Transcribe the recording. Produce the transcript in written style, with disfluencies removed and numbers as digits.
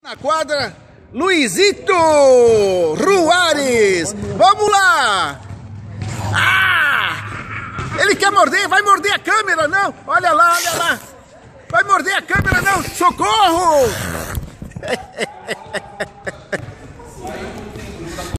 Na quadra, Luizito Ruares. Vamos lá. Ele quer morder, vai morder a câmera, não. Olha lá, olha lá. Vai morder a câmera, não. Socorro.